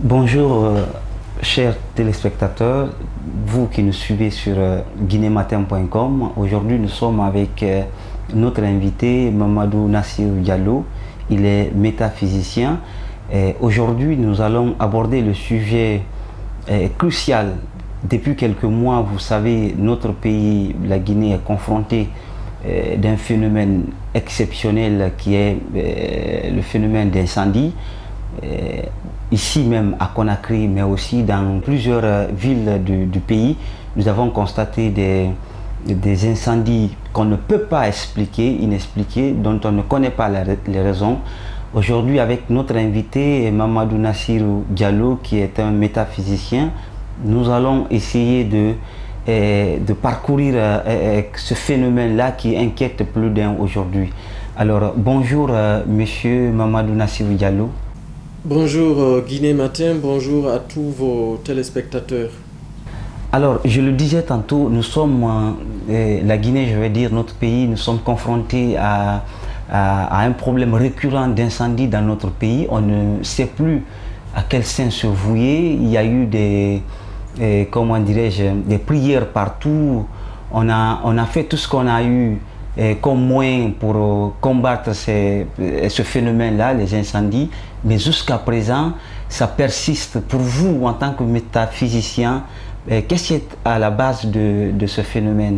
Bonjour, chers téléspectateurs, vous qui nous suivez sur guinématin.com. Aujourd'hui, nous sommes avec notre invité Mamadou Nassir Diallo. Il est métaphysicien. Aujourd'hui, nous allons aborder le sujet crucial. Depuis quelques mois, vous savez, notre pays, la Guinée, est confronté d'un phénomène exceptionnel qui est le phénomène d'incendie. Ici même à Conakry, mais aussi dans plusieurs villes du pays, nous avons constaté des incendies qu'on ne peut pas expliquer, inexpliqués, dont on ne connaît pas les raisons. Aujourd'hui, avec notre invité Mamadou Nassir Diallo, qui est un métaphysicien, nous allons essayer de parcourir ce phénomène-là qui inquiète plus d'un aujourd'hui. Alors, bonjour monsieur Mamadou Nassir Diallo. Bonjour Guinée Matin, bonjour à tous vos téléspectateurs. Alors, je le disais tantôt, nous sommes, la Guinée, je vais dire, notre pays, nous sommes confrontés à un problème récurrent d'incendie dans notre pays. On ne sait plus à quel sein se vouer. Il y a eu comment dirais-je, des prières partout. On a fait tout ce qu'on a eu comme moyen pour combattre ce phénomène-là, les incendies. Mais jusqu'à présent, ça persiste. Pour vous, en tant que métaphysicien, qu'est-ce qui est à la base de ce phénomène?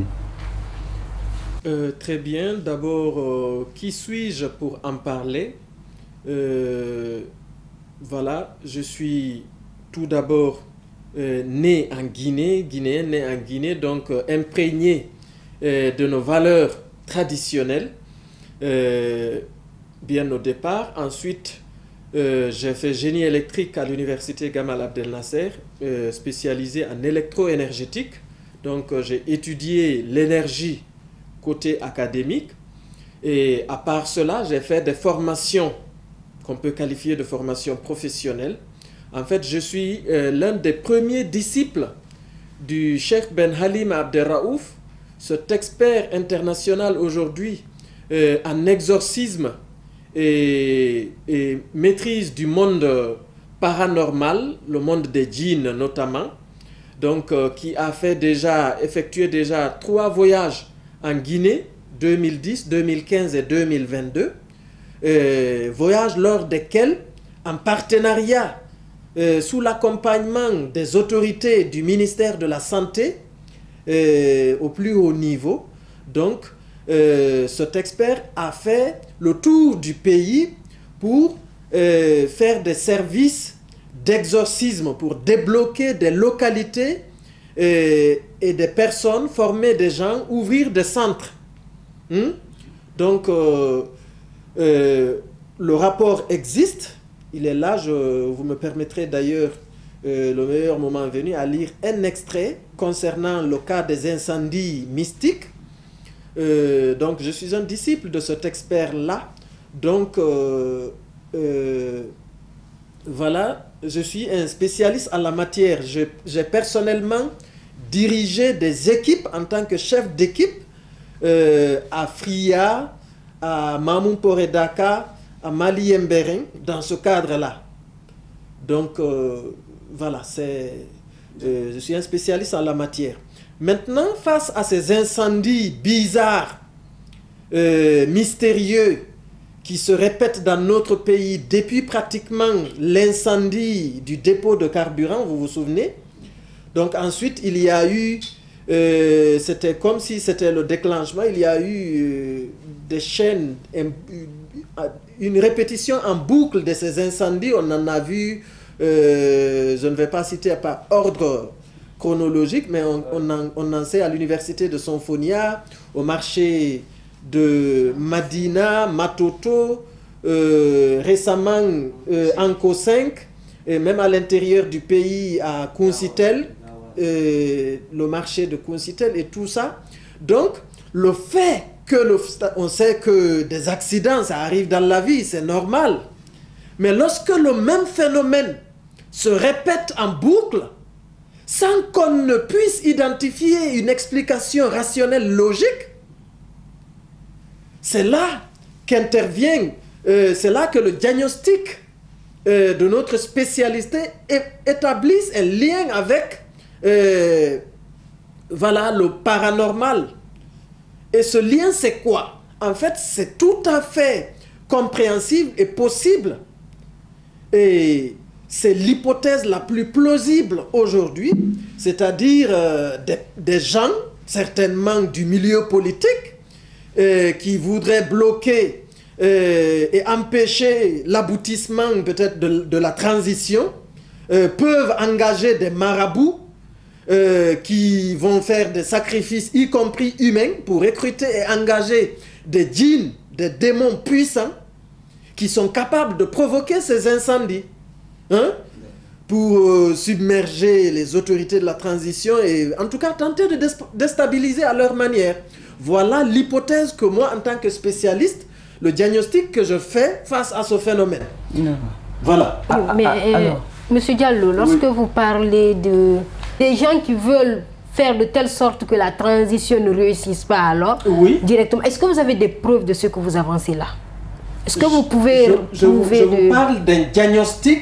Très bien. D'abord, qui suis-je pour en parler? Voilà, je suis tout d'abord né en Guinée, guinéen, né en Guinée, donc imprégné de nos valeurs traditionnelles, bien au départ. Ensuite, j'ai fait génie électrique à l'université Gamal Abdel Nasser, spécialisé en électro-énergétique. Donc, j'ai étudié l'énergie côté académique. Et à part cela, j'ai fait des formations qu'on peut qualifier de formations professionnelles. En fait, je suis l'un des premiers disciples du Cheikh Ben Halim Abderraouf, cet expert international aujourd'hui en exorcisme et maîtrise du monde paranormal, le monde des djinns notamment, donc qui a effectué déjà 3 voyages en Guinée, 2010, 2015 et 2022, voyages lors desquels, en partenariat sous l'accompagnement des autorités du ministère de la Santé au plus haut niveau, donc cet expert a fait le tour du pays pour faire des services d'exorcisme, pour débloquer des localités et des personnes, former des gens, ouvrir des centres. Donc, le rapport existe, il est là, vous me permettrez d'ailleurs, le meilleur moment venu, à lire un extrait concernant le cas des incendies mystiques. Donc, je suis un disciple de cet expert-là. Donc, voilà, je suis un spécialiste en la matière. J'ai personnellement dirigé des équipes en tant que chef d'équipe à Fria, à Mamoun Poredaka, à Mali Mbering, dans ce cadre-là. Donc, voilà, je suis un spécialiste en la matière. Maintenant, face à ces incendies bizarres, mystérieux, qui se répètent dans notre pays depuis pratiquement l'incendie du dépôt de carburant, vous vous souvenez? Donc ensuite, il y a eu, c'était comme si c'était le déclenchement, il y a eu des chaînes, une répétition en boucle de ces incendies. On en a vu, je ne vais pas citer par ordre chronologique, mais on en sait à l'université de Sonfonia, au marché de Madina, Matoto, récemment Anko 5, et même à l'intérieur du pays à Kuncitel, le marché de Kuncitel et tout ça. Donc, le fait que on sait que des accidents, ça arrive dans la vie, c'est normal. Mais lorsque le même phénomène se répète en boucle, sans qu'on ne puisse identifier une explication rationnelle logique, c'est là qu'intervient, c'est là que le diagnostic de notre spécialité établissent un lien avec voilà, le paranormal. Et ce lien, c'est quoi? En fait, c'est tout à fait compréhensible et possible. Et c'est l'hypothèse la plus plausible aujourd'hui, c'est-à-dire des gens, certainement du milieu politique, qui voudraient bloquer et empêcher l'aboutissement peut-être de la transition, peuvent engager des marabouts qui vont faire des sacrifices, y compris humains, pour recruter et engager des djinns, des démons puissants, qui sont capables de provoquer ces incendies, hein, pour submerger les autorités de la transition et en tout cas tenter de déstabiliser à leur manière. Voilà l'hypothèse que moi, en tant que spécialiste, le diagnostic que je fais face à ce phénomène. Voilà. Monsieur Diallo, lorsque vous parlez des gens qui veulent faire de telle sorte que la transition ne réussisse pas alors, directement, est-ce que vous avez des preuves de ce que vous avancez là? Est-ce que vous pouvez je vous parle d'un diagnostic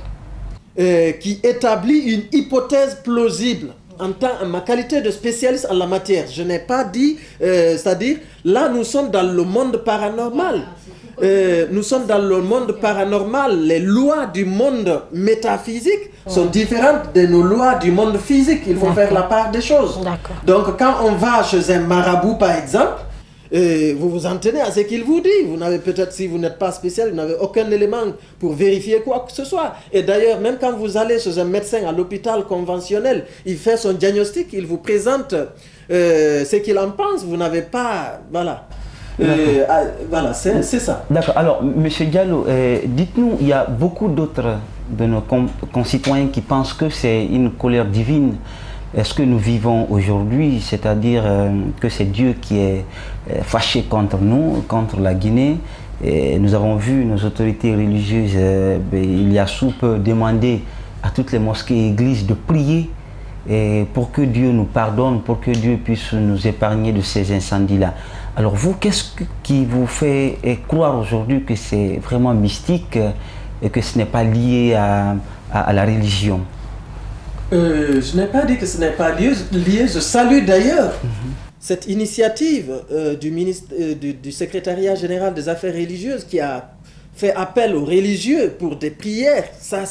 qui établit une hypothèse plausible en ma qualité de spécialiste en la matière. Je n'ai pas dit, c'est-à-dire, là nous sommes dans le monde paranormal. Nous sommes dans le monde paranormal. Les lois du monde métaphysique sont différentes de nos lois du monde physique. Il faut faire la part des choses. Donc quand on va chez un marabout par exemple, vous vous en tenez à ce qu'il vous dit. Vous n'avez peut-être, si vous n'êtes pas spécial, vous n'avez aucun élément pour vérifier quoi que ce soit. Et d'ailleurs, même quand vous allez chez un médecin à l'hôpital conventionnel, il fait son diagnostic, il vous présente ce qu'il en pense. Vous n'avez pas... Voilà. Voilà, c'est ça. D'accord. Alors, M. Diallo, dites-nous, il y a beaucoup d'autres de nos concitoyens qui pensent que c'est une colère divine. Est-ce que nous vivons aujourd'hui, c'est-à-dire que c'est Dieu qui est fâché contre nous, contre la Guinée? Et nous avons vu nos autorités religieuses, il y a sous peu, demander à toutes les mosquées et églises de prier pour que Dieu nous pardonne, pour que Dieu puisse nous épargner de ces incendies-là. Alors vous, qu'est-ce qui vous fait croire aujourd'hui que c'est vraiment mystique et que ce n'est pas lié à la religion? Je n'ai pas dit que ce n'est pas lié. Je salue d'ailleurs cette initiative du secrétariat général des affaires religieuses qui a fait appel aux religieux pour des prières. Ça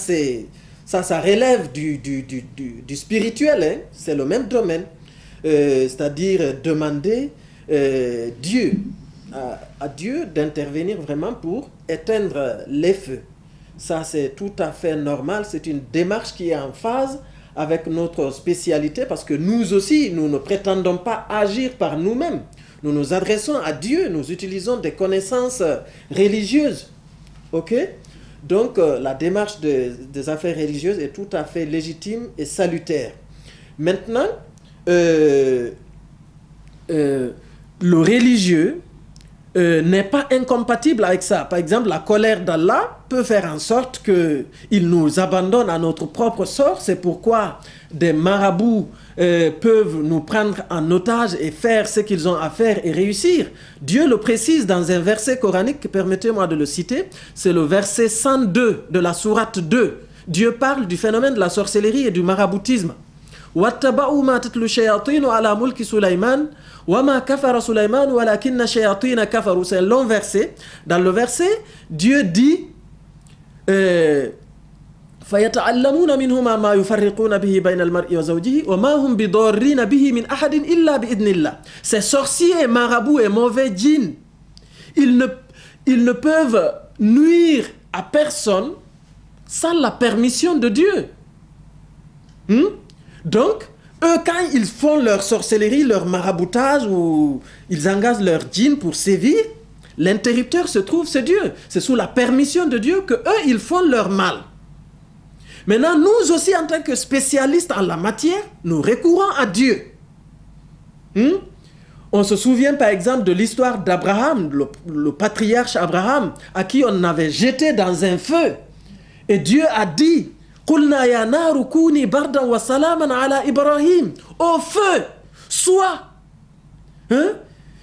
relève du spirituel, hein. C'est le même domaine. C'est-à-dire demander Dieu, à Dieu d'intervenir vraiment pour éteindre les feux. Ça, c'est tout à fait normal. C'est une démarche qui est en phase avec notre spécialité parce que nous aussi, nous ne prétendons pas agir par nous-mêmes. Nous nous adressons à Dieu, nous utilisons des connaissances religieuses. Ok? Donc, la démarche des affaires religieuses est tout à fait légitime et salutaire. Maintenant, le religieux n'est pas incompatible avec ça. Par exemple, la colère d'Allah peut faire en sorte qu'il nous abandonne à notre propre sort. C'est pourquoi des marabouts peuvent nous prendre en otage et faire ce qu'ils ont à faire et réussir. Dieu le précise dans un verset coranique, permettez-moi de le citer, c'est le verset 102 de la sourate 2. Dieu parle du phénomène de la sorcellerie et du maraboutisme. وَاتَّبَعُوا مَا تَتْلُو الشَّيَاطِينُ عَلَى مُلْكِ سُلَيْمَانَ وَمَا كَفَرَ سُلَيْمَانُ وَلَكِنَّ الشَّيَاطِينَ كَفَرُوا. C'est un long verset. Dans le verset, Dieu dit فَيَتَعَلَّمُونَ مِنْهُمَا مَا يُفَرِّقُونَ بِهِ بَيْنَ الْمَرْءِ وَزَوْجِهِ وَمَا هُمْ بِضَارِّينَ بِهِ مِنْ أَحَدٍ إِلَّا بِإِذْنِ اللَّهِ. Ces sorciers, marabouts et mauvais djinns, ils ne peuvent nuire à personne sans la permission de Dieu. Donc, eux, quand ils font leur sorcellerie, leur maraboutage, ou ils engagent leur djinn pour sévir, l'interrupteur se trouve, c'est Dieu. C'est sous la permission de Dieu que eux, ils font leur mal. Maintenant, nous aussi, en tant que spécialistes en la matière, nous recourons à Dieu. On se souvient par exemple de l'histoire d'Abraham, le patriarche Abraham, à qui on avait jeté dans un feu. Et Dieu a dit, قُلْنَا يَا نَارُ كُونِي بَرْدًا وَسَلَامًا عَلَى إِبْرَاهِيمَ. Au feu, soit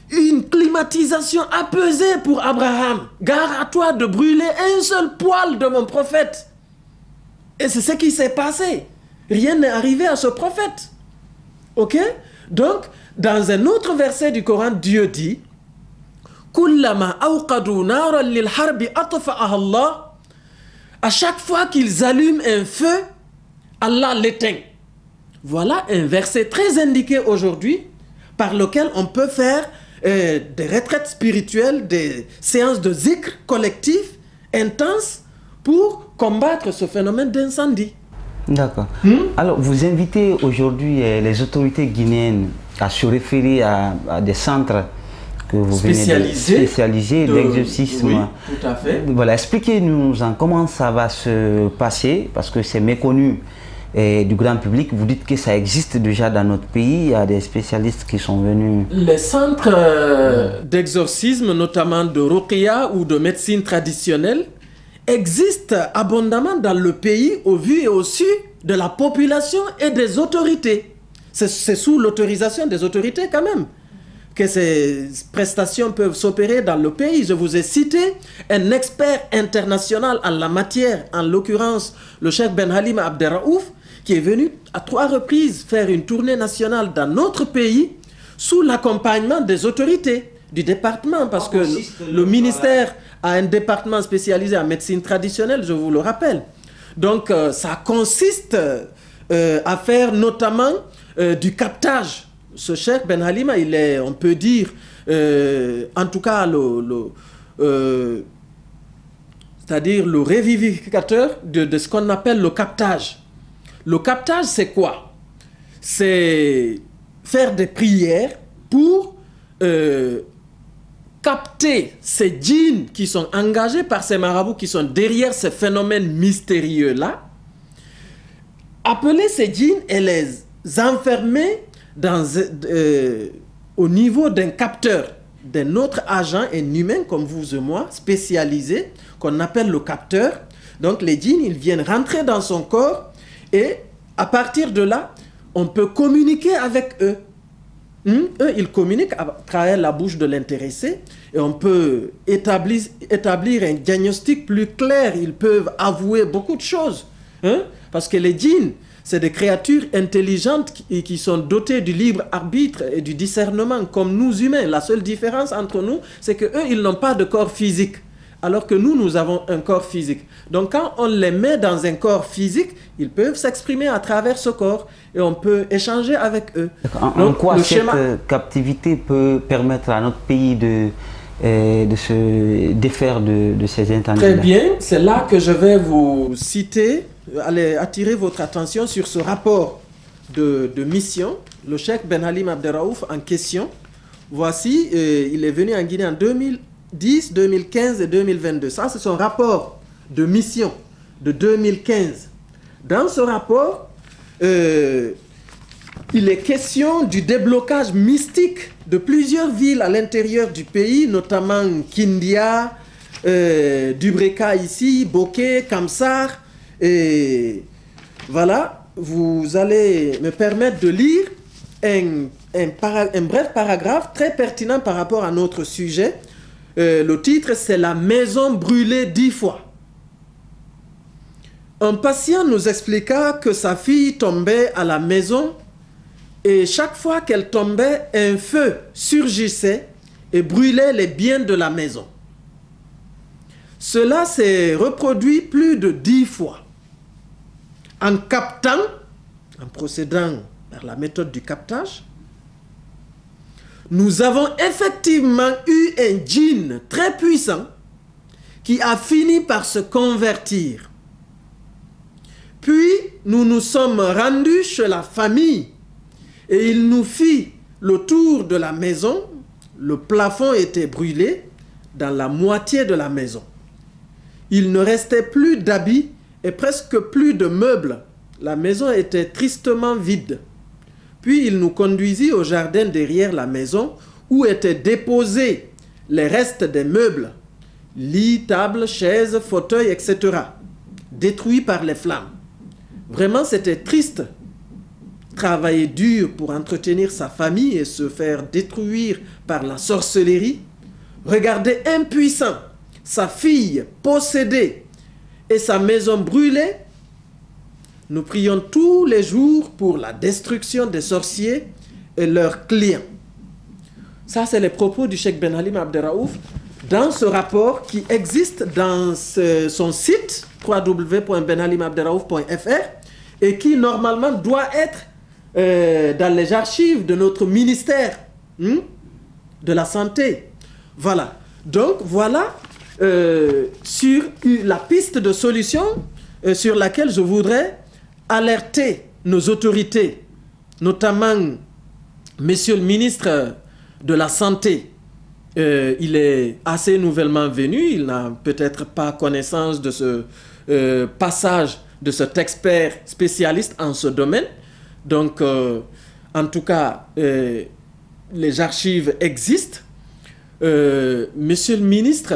une climatisation apaisée pour Abraham. Gare à toi de brûler un seul poil de mon prophète. Et c'est ce qui s'est passé. Rien n'est arrivé à ce prophète. Ok? Donc, dans un autre verset du Coran, Dieu dit Kullama awqadu naran lil harbi atfa'aha Allah. À chaque fois qu'ils allument un feu, Allah l'éteint. Voilà un verset très indiqué aujourd'hui par lequel on peut faire des retraites spirituelles, des séances de zikr collectif intenses pour combattre ce phénomène d'incendie. D'accord. Alors, vous invitez aujourd'hui les autorités guinéennes à se référer à des centres que vous spécialisés d'exorcisme. Oui, tout à fait. Voilà, expliquez-nous comment ça va se passer, parce que c'est méconnu du grand public. Vous dites que ça existe déjà dans notre pays, il y a des spécialistes qui sont venus. Les centres d'exorcisme, notamment de Ruqya ou de médecine traditionnelle, existent abondamment dans le pays au vu et au su de la population et des autorités. C'est sous l'autorisation des autorités quand même que ces prestations peuvent s'opérer dans le pays. Je vous ai cité un expert international en la matière, en l'occurrence le Cheikh Ben Halim Abderraouf, qui est venu à 3 reprises faire une tournée nationale dans notre pays sous l'accompagnement des autorités du département, parce que le ministère a un département spécialisé en médecine traditionnelle, je vous le rappelle. Donc ça consiste à faire notamment du captage. Ce Cheikh Ben Halima, il est, on peut dire, en tout cas, c'est-à-dire le révivificateur de ce qu'on appelle le captage. Le captage, c'est quoi? C'est faire des prières pour capter ces djinns qui sont engagés par ces marabouts qui sont derrière ces phénomènes mystérieux-là, appeler ces djinns et les enfermer au niveau d'un capteur, d'un autre agent, un humain comme vous et moi, spécialisé, qu'on appelle le capteur. Donc les djinns, ils viennent rentrer dans son corps et à partir de là, on peut communiquer avec eux. Eux, ils communiquent à travers la bouche de l'intéressé et on peut établir un diagnostic plus clair. Ils peuvent avouer beaucoup de choses. Parce que les djinns, c'est des créatures intelligentes qui sont dotées du libre arbitre et du discernement comme nous humains. La seule différence entre nous, c'est qu'eux, ils n'ont pas de corps physique. Alors que nous avons un corps physique. Donc quand on les met dans un corps physique, ils peuvent s'exprimer à travers ce corps et on peut échanger avec eux. En quoi cette captivité peut permettre à notre pays de se défaire de ces interdits? Très bien, c'est là que je vais vous citer, attirer votre attention sur ce rapport de mission. Le Cheikh Ben Halim Abderraouf en question, voici, il est venu en Guinée en 2010, 2015 et 2022. Ça, c'est son rapport de mission de 2015. Dans ce rapport, il est question du déblocage mystique de plusieurs villes à l'intérieur du pays, notamment Kindia, Dubreka ici, Boké, Kamsar. Et voilà, vous allez me permettre de lire un bref paragraphe très pertinent par rapport à notre sujet. Le titre, c'est « La maison brûlée 10 fois ». Un patient nous expliqua que sa fille tombait à la maison et chaque fois qu'elle tombait, un feu surgissait et brûlait les biens de la maison. Cela s'est reproduit plus de 10 fois. En captant, en procédant par la méthode du captage, nous avons effectivement eu un djinn très puissant qui a fini par se convertir. Puis, nous nous sommes rendus chez la famille et il nous fit le tour de la maison. Le plafond était brûlé dans la moitié de la maison. Il ne restait plus d'habits et presque plus de meubles. La maison était tristement vide. Puis il nous conduisit au jardin derrière la maison où étaient déposés les restes des meubles, lits, tables, chaises, fauteuils, etc., détruits par les flammes. Vraiment, c'était triste. travailler dur pour entretenir sa famille et se faire détruire par la sorcellerie, regarder impuissant sa fille possédée et sa maison brûlée, nous prions tous les jours pour la destruction des sorciers et leurs clients. Ça, c'est les propos du Cheikh Ben Halim Abderraouf dans ce rapport qui existe dans son site www.benhalimabderraouf.fr et qui normalement doit être dans les archives de notre ministère de la Santé. Voilà. Donc, voilà sur la piste de solution sur laquelle je voudrais alerter nos autorités, notamment Monsieur le ministre de la Santé. Il est assez nouvellement venu, il n'a peut-être pas connaissance de ce passage de cet expert spécialiste en ce domaine. Donc, en tout cas, les archives existent. Monsieur le ministre,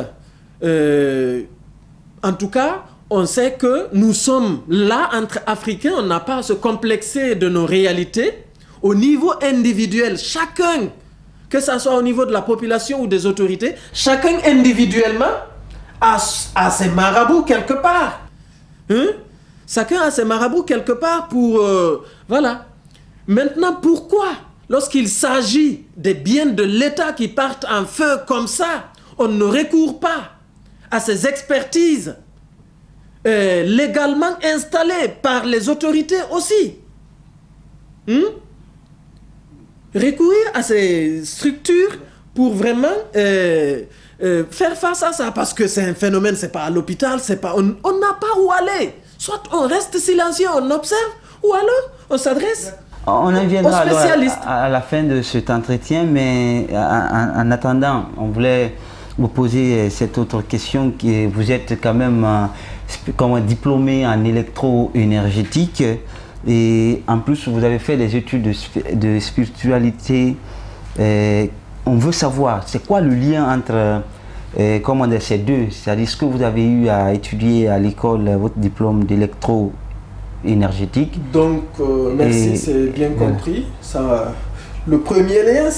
en tout cas, on sait que nous sommes là entre Africains, on n'a pas à se complexer de nos réalités. Au niveau individuel, chacun, que ce soit au niveau de la population ou des autorités, chacun individuellement a ses marabouts quelque part. Chacun a ses marabouts quelque part pour... voilà. Maintenant, pourquoi, lorsqu'il s'agit des biens de l'État qui partent en feu comme ça, on ne recourt pas à ces expertises légalement installées par les autorités aussi? Recourir à ces structures pour vraiment faire face à ça, parce que c'est un phénomène, c'est pas à l'hôpital, c'est pas, on n'a pas où aller. Soit on reste silencieux, on observe, ou alors on s'adresse on en viendra aux spécialistes. À la fin de cet entretien, mais en attendant, on voulait vous poser cette autre question, que vous êtes quand même comme diplômé en électro-énergétique. Et en plus, vous avez fait des études de spiritualité. On veut savoir, c'est quoi le lien entre ces deux? C'est-à-dire, ce que vous avez eu à étudier à l'école, votre diplôme d'électro-énergétique. Donc, merci, c'est bien compris. Ça, le premier lien,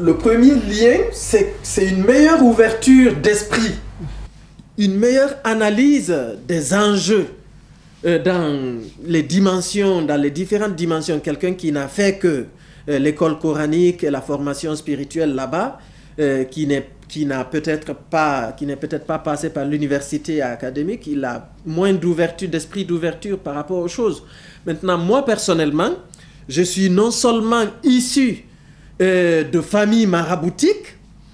c'est une meilleure ouverture d'esprit, une meilleure analyse des enjeux. Dans les dimensions, dans les différentes dimensions, quelqu'un qui n'a fait que l'école coranique et la formation spirituelle là-bas, qui n'est peut-être pas passé par l'université académique, il a moins d'ouverture, d'esprit d'ouverture par rapport aux choses. Maintenant, moi personnellement, je suis non seulement issu de famille maraboutique,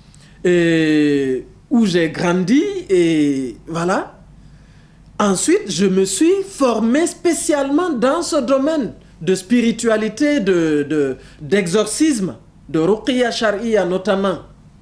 où j'ai grandi, et voilà. Ensuite, je me suis formé spécialement dans ce domaine de spiritualité, d'exorcisme, de ruqya sharia notamment,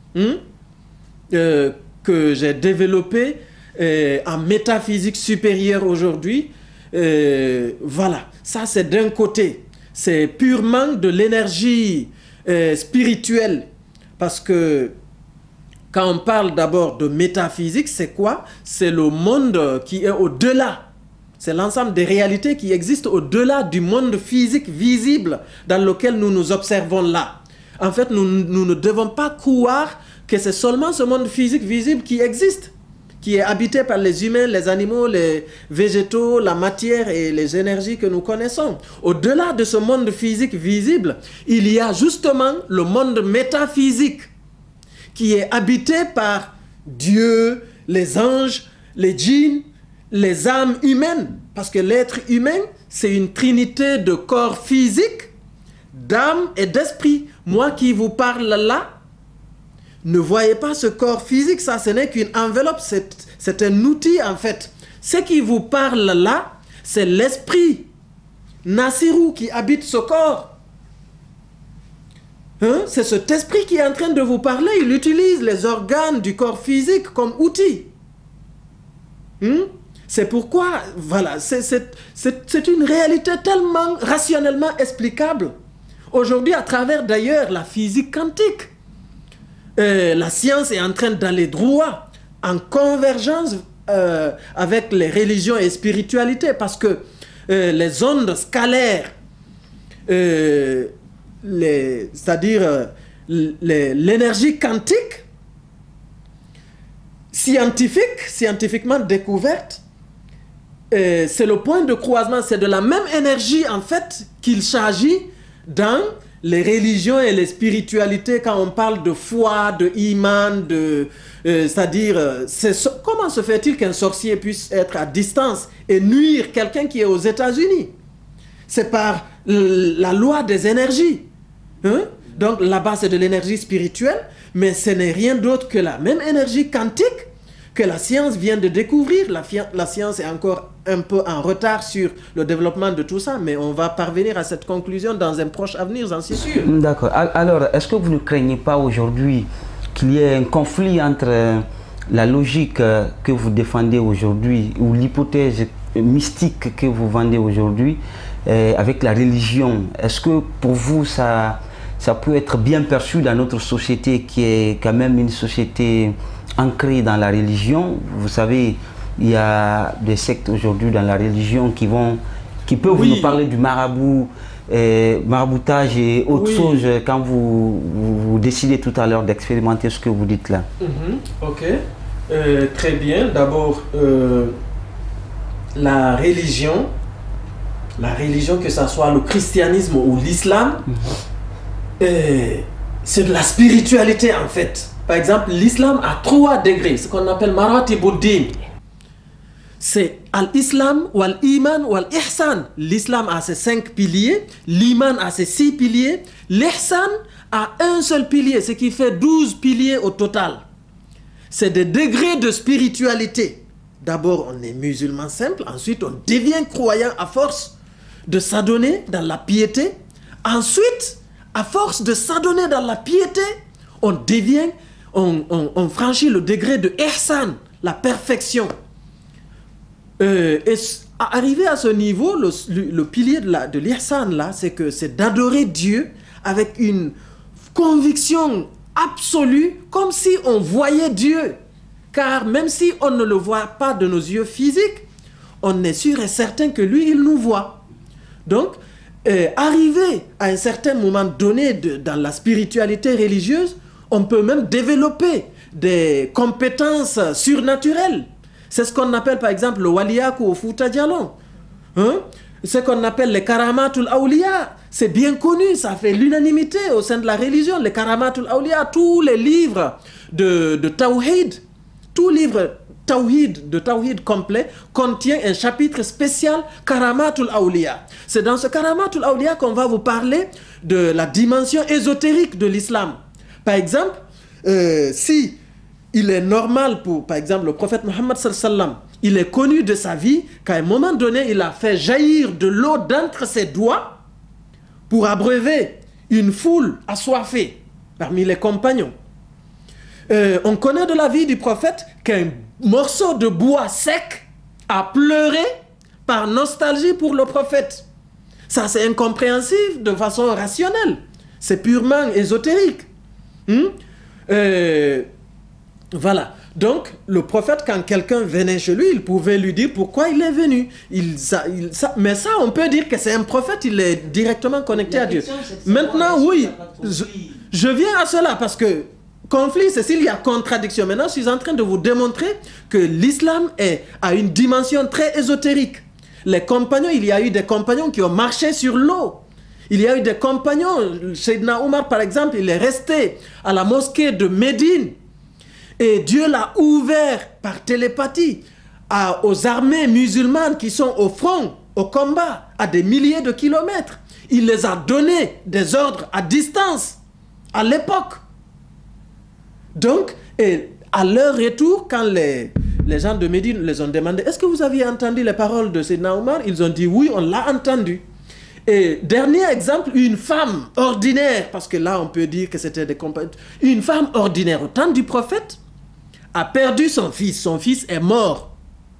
que j'ai développé en métaphysique supérieure aujourd'hui. Voilà, ça c'est d'un côté. C'est purement de l'énergie spirituelle, parce que quand on parle d'abord de métaphysique, c'est quoi? C'est le monde qui est au-delà. C'est l'ensemble des réalités qui existent au-delà du monde physique visible dans lequel nous nous observons là. En fait, nous ne devons pas croire que c'est seulement ce monde physique visible qui existe, qui est habité par les humains, les animaux, les végétaux, la matière et les énergies que nous connaissons. Au-delà de ce monde physique visible, il y a justement le monde métaphysique, qui est habité par Dieu, les anges, les djinns, les âmes humaines. Parce que l'être humain, c'est une trinité de corps physique, d'âme et d'esprit. Moi qui vous parle là, ne voyez pas ce corps physique, ça ce n'est qu'une enveloppe, c'est un outil en fait. Ce qui vous parle là, c'est l'esprit Nassirou qui habite ce corps. C'est cet esprit qui est en train de vous parler. Il utilise les organes du corps physique comme outil. C'est pourquoi, voilà, c'est une réalité tellement rationnellement explicable. Aujourd'hui, à travers d'ailleurs la physique quantique, la science est en train d'aller droit en convergence avec les religions et spiritualités, parce que les ondes scalaires c'est-à-dire l'énergie quantique, scientifiquement découverte, c'est le point de croisement, c'est de la même énergie en fait qu'il s'agit dans les religions et les spiritualités quand on parle de foi, de iman, c'est-à-dire comment se fait-il qu'un sorcier puisse être à distance et nuire quelqu'un qui est aux États-Unis? C'est par la loi des énergies. Hein? Donc là-bas c'est de l'énergie spirituelle, mais ce n'est rien d'autre que la même énergie quantique que la science vient de découvrir. La science est encore un peu en retard sur le développement de tout ça, mais on va parvenir à cette conclusion dans un proche avenir, j'en suis sûr. D'accord. Alors, est-ce que vous ne craignez pas aujourd'hui qu'il y ait un conflit entre la logique que vous défendez aujourd'hui ou l'hypothèse mystique que vous vendez aujourd'hui avec la religion? Est-ce que pour vous, ça peut être bien perçu dans notre société qui est quand même une société ancrée dans la religion? Vous savez, il y a des sectes aujourd'hui dans la religion qui peuvent nous parler du maraboutage et autre chose quand vous décidez tout à l'heure d'expérimenter ce que vous dites là. Ok, très bien. D'abord, la religion, que ce soit le christianisme ou l'islam, c'est de la spiritualité en fait. Par exemple, l'islam a 3 degrés, ce qu'on appelle maratibuddin. C'est al-islam, ou al-iman, ou al-ihsan. L'islam a ses 5 piliers, l'iman a ses 6 piliers, l'ihsan a un seul pilier, ce qui fait 12 piliers au total. C'est des degrés de spiritualité. D'abord, on est musulman simple, ensuite on devient croyant à force de s'adonner dans la piété. Ensuite, à force de s'adonner dans la piété, on franchit le degré de ihsan, la perfection. Et arrivé à ce niveau, le pilier de l'ihsan là, c'est d'adorer Dieu avec une conviction absolue, comme si on voyait Dieu. Car même si on ne le voit pas de nos yeux physiques, on est sûr et certain que lui, il nous voit. Donc, arrivé à un certain moment donné dans la spiritualité religieuse, on peut même développer des compétences surnaturelles. C'est ce qu'on appelle par exemple le waliyaku au Fouta Djallon. Hein? Ce qu'on appelle les karamatul awliya. C'est bien connu, ça fait l'unanimité au sein de la religion. Les karamatul awliya, tous les livres de Tawhid, tout livre de Tawhid complet contient un chapitre spécial Karamatul Awliya. C'est dans ce Karamatul Awliya qu'on va vous parler de la dimension ésotérique de l'islam. Par exemple, si il est normal pour, par exemple, le prophète Mohammed sallallahu alayhi wa sallam, il est connu de sa vie qu'à un moment donné, il a fait jaillir de l'eau d'entre ses doigts pour abreuver une foule assoiffée parmi les compagnons. On connaît de la vie du prophète qu'un morceau de bois sec a pleuré par nostalgie pour le prophète. Ça, c'est incompréhensible de façon rationnelle. C'est purement ésotérique. Voilà. Donc, le prophète, quand quelqu'un venait chez lui, il pouvait lui dire pourquoi il est venu. Mais ça, on peut dire que c'est un prophète, il est directement connecté à Dieu. Maintenant, oui, je viens à cela parce que conflit, c'est s'il y a contradiction. Maintenant, je suis en train de vous démontrer que l'islam a une dimension très ésotérique. Les compagnons, il y a eu des compagnons qui ont marché sur l'eau. Il y a eu des compagnons, Sayyidina Omar par exemple, il est resté à la mosquée de Médine. Et Dieu l'a ouvert par télépathie aux armées musulmanes qui sont au front, au combat, à des milliers de kilomètres. Il les a donné des ordres à distance, à l'époque. Donc, à leur retour, quand les gens de Médine les ont demandé « Est-ce que vous aviez entendu les paroles de Sayyidina Omar ?» Ils ont dit « Oui, on l'a entendu. » Et dernier exemple, une femme ordinaire, parce que là on peut dire que c'était des compagnons, une femme ordinaire au temps du prophète a perdu son fils est mort.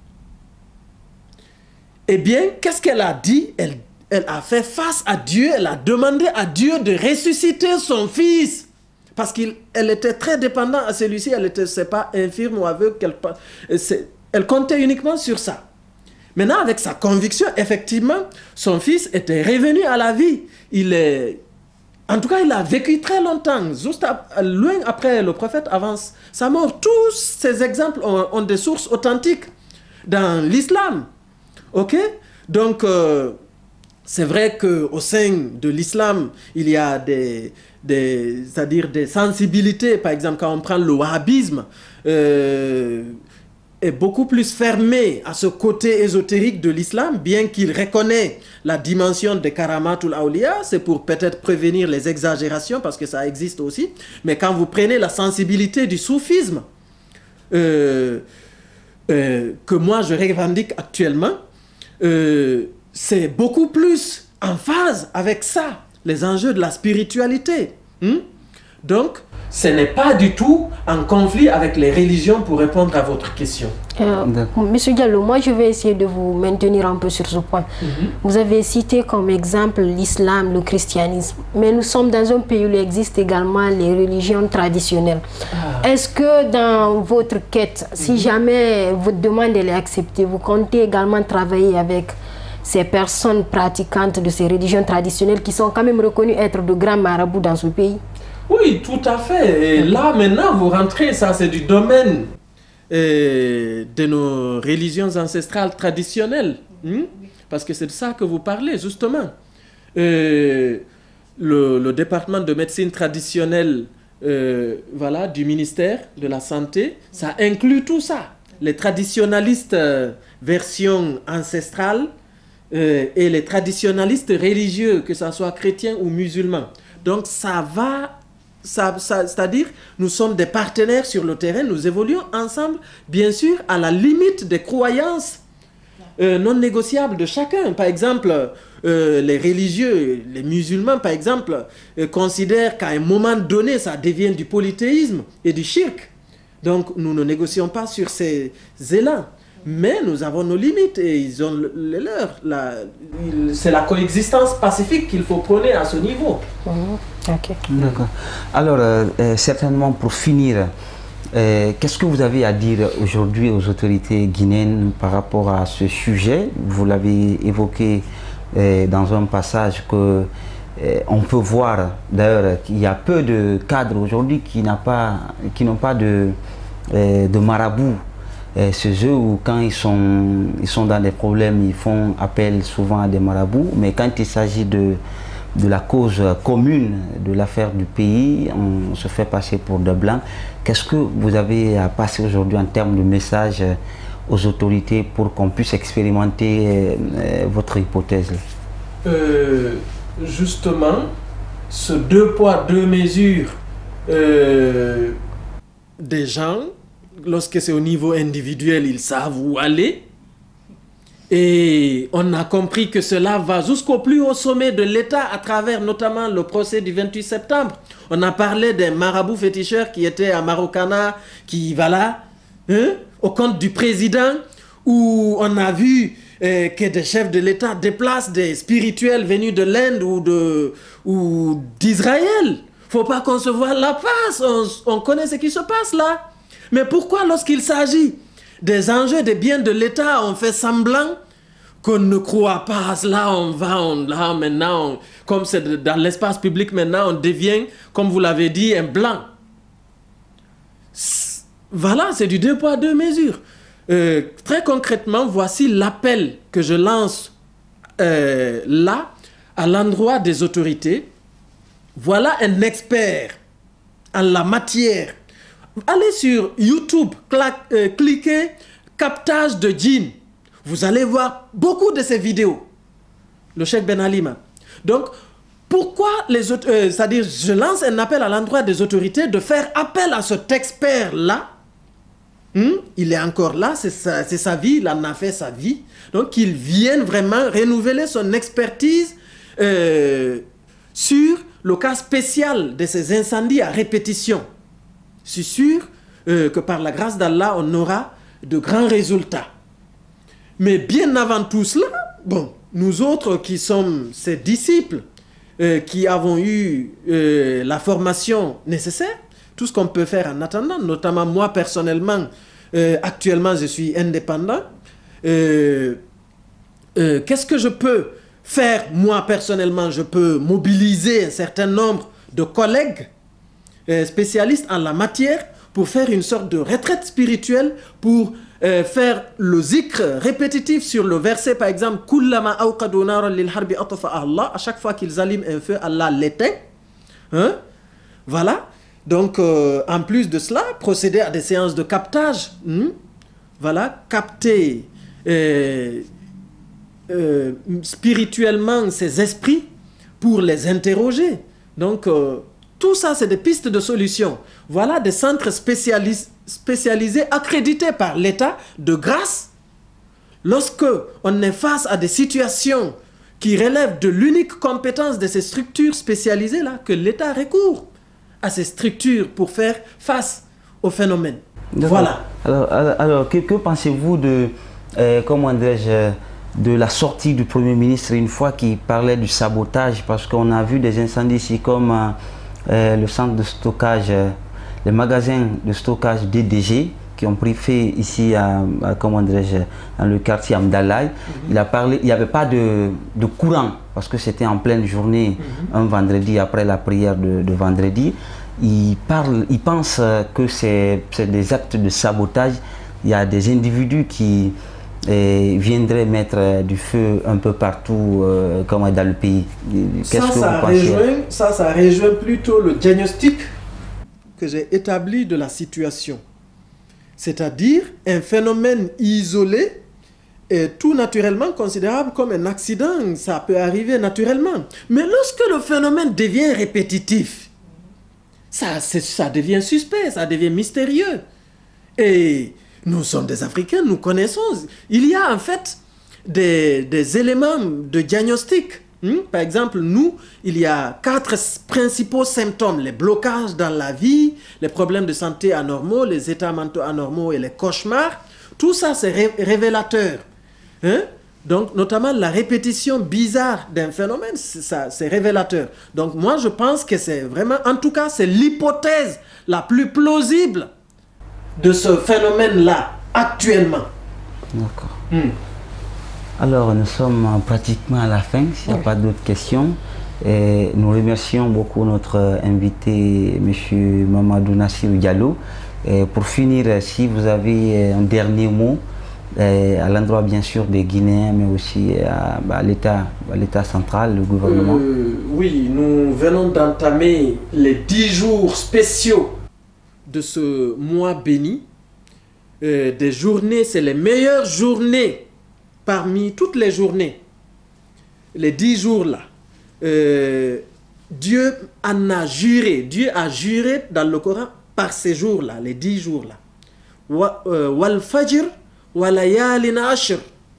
Eh bien, qu'est-ce qu'elle a dit? Elle a fait face à Dieu, elle a demandé à Dieu de ressusciter son fils. Parce qu'elle était très dépendante à celui-ci, elle n'était pas infirme ou aveugle, elle comptait uniquement sur ça. Maintenant, avec sa conviction, effectivement, son fils était revenu à la vie. En tout cas, il a vécu très longtemps, juste loin après le prophète avance sa mort. Tous ces exemples ont des sources authentiques dans l'islam. Ok? Donc, c'est vrai qu'au sein de l'islam, il y a c'est-à-dire des sensibilités. Par exemple, quand on prend le wahhabisme, est beaucoup plus fermé à ce côté ésotérique de l'islam, bien qu'il reconnaît la dimension des karamatul awliya, c'est pour peut-être prévenir les exagérations, parce que ça existe aussi. Mais quand vous prenez la sensibilité du soufisme, que moi je revendique actuellement, c'est beaucoup plus en phase avec ça, les enjeux de la spiritualité. Donc, ce n'est pas du tout en conflit avec les religions, pour répondre à votre question. Monsieur Diallo, moi je vais essayer de vous maintenir un peu sur ce point. Vous avez cité comme exemple l'islam, le christianisme, mais nous sommes dans un pays où il existe également les religions traditionnelles. Est-ce que dans votre quête, si jamais votre demande est acceptée, vous comptez également travailler avec ces personnes pratiquantes de ces religions traditionnelles qui sont quand même reconnues être de grands marabouts dans ce pays? Oui, tout à fait. Et là, maintenant, vous rentrez, ça c'est du domaine de nos religions ancestrales traditionnelles. Parce que c'est de ça que vous parlez, justement. Le département de médecine traditionnelle voilà, du ministère de la Santé, ça inclut tout ça. Les traditionalistes version ancestrale et les traditionalistes religieux, que ce soit chrétiens ou musulmans. Donc ça va... c'est-à-dire, nous sommes des partenaires sur le terrain, nous évoluons ensemble, bien sûr, à la limite des croyances non négociables de chacun. Par exemple, les religieux, les musulmans, par exemple, considèrent qu'à un moment donné, ça devient du polythéisme et du shirk. Donc, nous ne négocions pas sur ces élans. Mais nous avons nos limites et ils ont les leurs. C'est la coexistence pacifique qu'il faut prôner à ce niveau. Okay. D'accord. Alors, certainement pour finir, qu'est-ce que vous avez à dire aujourd'hui aux autorités guinéennes par rapport à ce sujet? Vous l'avez évoqué dans un passage que on peut voir d'ailleurs qu'il y a peu de cadres aujourd'hui qui n'ont pas de marabout. C'est eux où quand ils sont dans des problèmes, ils font appel souvent à des marabouts, mais quand il s'agit de la cause commune, de l'affaire du pays, on se fait passer pour de blancs. Qu'est-ce que vous avez à passer aujourd'hui en termes de message aux autorités pour qu'on puisse expérimenter votre hypothèse? Justement, ce 2 poids 2 mesures des gens, lorsque c'est au niveau individuel, ils savent où aller. Et on a compris que cela va jusqu'au plus haut sommet de l'État à travers notamment le procès du 28 septembre. On a parlé des marabouts féticheurs qui étaient à Marokana, qui, voilà, au compte du président, où on a vu que des chefs de l'État déplacent des spirituels venus de l'Inde ou d'Israël. Faut pas qu'on se voie la face, on connaît ce qui se passe là. Mais pourquoi lorsqu'il s'agit des enjeux des biens de l'État, on fait semblant qu'on ne croit pas à cela, là maintenant, comme c'est dans l'espace public maintenant, on devient, comme vous l'avez dit, un blanc. Voilà, c'est du 2 poids 2 mesures. Très concrètement, voici l'appel que je lance là, à l'endroit des autorités. Voilà un expert en la matière. Allez sur YouTube, cliquez captage de djinn. Vous allez voir beaucoup de ces vidéos. Le Cheikh Ben Alima. Donc, pourquoi les autres... c'est-à-dire, je lance un appel à l'endroit des autorités de faire appel à cet expert-là. Il est encore là, c'est sa vie, il en a fait sa vie. Donc, qu'il vienne vraiment renouveler son expertise sur le cas spécial de ces incendies à répétition. Je suis sûr que par la grâce d'Allah, on aura de grands résultats. Mais bien avant tout cela, bon, nous autres qui sommes ses disciples, qui avons eu la formation nécessaire, tout ce qu'on peut faire en attendant, notamment moi personnellement, actuellement je suis indépendant, qu'est-ce que je peux faire moi personnellement? Je peux mobiliser un certain nombre de collègues spécialistes en la matière pour faire une sorte de retraite spirituelle, pour faire le zikr répétitif sur le verset, par exemple, à chaque fois qu'ils allument un feu, Allah l'éteint. Hein? Voilà. Donc, en plus de cela, procéder à des séances de captage. Voilà, capter spirituellement ces esprits pour les interroger. Donc, tout ça, c'est des pistes de solutions. Voilà des centres spécialisés accrédités par l'État de grâce. Lorsque on est face à des situations qui relèvent de l'unique compétence de ces structures spécialisées-là, que l'État recourt à ces structures pour faire face au phénomène. Voilà. Alors que pensez-vous de, comment dirais-je, de la sortie du Premier ministre une fois qu'il parlait du sabotage? Parce qu'on a vu des incendies ici comme le centre de stockage, les magasins de stockage DDG qui ont pris fait ici comment dirais-je, dans le quartier Amdalaï. Il a parlé, il n'y avait pas de courant parce que c'était en pleine journée, un vendredi après la prière de vendredi. Il pense que c'est des actes de sabotage. Il y a des individus qui viendraient mettre du feu un peu partout comme dans le pays. Qu'est-ce que vous pensez? Ça rejoint plutôt le diagnostic que j'ai établi de la situation. C'est-à-dire un phénomène isolé est tout naturellement considérable comme un accident. Ça peut arriver naturellement. Mais lorsque le phénomène devient répétitif, ça devient suspect, ça devient mystérieux. Et nous sommes des Africains, nous connaissons. Il y a en fait des éléments de diagnostic. Par exemple, nous, il y a 4 principaux symptômes. Les blocages dans la vie, les problèmes de santé anormaux, les états mentaux anormaux et les cauchemars. Tout ça, c'est révélateur. Donc, notamment la répétition bizarre d'un phénomène, c'est révélateur. Donc, moi, je pense que c'est vraiment, en tout cas, c'est l'hypothèse la plus plausible de ce phénomène-là, actuellement. D'accord. Alors, nous sommes pratiquement à la fin, s'il n'y a pas d'autres questions. Et nous remercions beaucoup notre invité, M. Mamadou Nassirou Diallo. Et pour finir, si vous avez un dernier mot, à l'endroit bien sûr des Guinéens, mais aussi à l'État central, le gouvernement. Oui, nous venons d'entamer les 10 jours spéciaux de ce mois béni. Des journées, c'est les meilleures journées parmi toutes les journées. Les 10 jours là, Dieu en a juré. Dieu a juré dans le Coran par ces jours là, les 10 jours là. Wal fajr wa layalin ashr.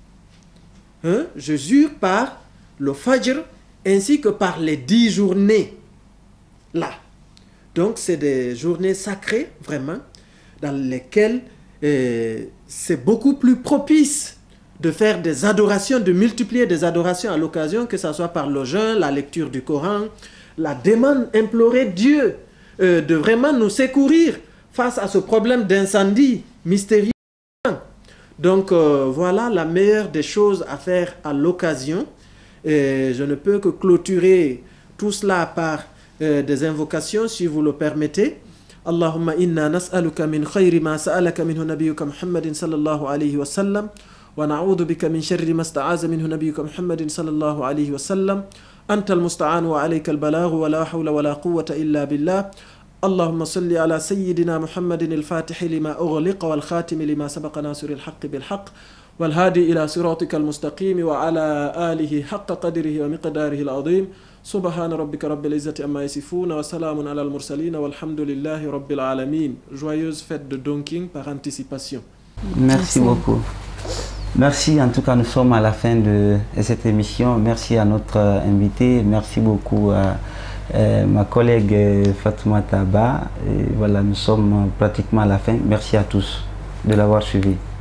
Je jure par le fajr ainsi que par les 10 journées là. Donc c'est des journées sacrées vraiment dans lesquelles c'est beaucoup plus propice de faire des adorations, de multiplier des adorations à l'occasion, que ce soit par le jeûne, la lecture du Coran, la demande, implorer Dieu de vraiment nous secourir face à ce problème d'incendie mystérieux. Donc voilà la meilleure des choses à faire à l'occasion. Je ne peux que clôturer tout cela par des invocations, si vous le permettez. Allahumma inna nas'aluka min khayri ma sa'alaka minhu nabiyyuka Muhammadin sallallahu alayhi wa sallam. ونعوذ بك من شر ما استعاذ منه نبيك محمد صلى الله عليه وسلم أنت المستعان وعليك البلاغ ولا حول ولا قوة إلا بالله اللهم صل على سيدنا محمد الفاتح لما أغلق والخاتم لما سبق ناصر الحق بالحق والهادي إلى صراطك المستقيم وعلى آله حق قدره ومقداره العظيم سبحان ربك رب العزة أما يصفون وسلام على المرسلين والحمد لله رب العالمين. Joyeuse fête de Donking par anticipation. Merci beaucoup. Merci, en tout cas nous sommes à la fin de cette émission. Merci à notre invité, merci beaucoup à ma collègue Fatoumata Ba. Et voilà, nous sommes pratiquement à la fin. Merci à tous de l'avoir suivi.